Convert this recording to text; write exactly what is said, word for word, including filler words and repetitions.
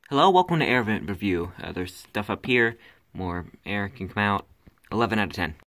Hello, welcome to Air Vent Review. Uh, there's stuff up here, more air can come out. eleven out of ten.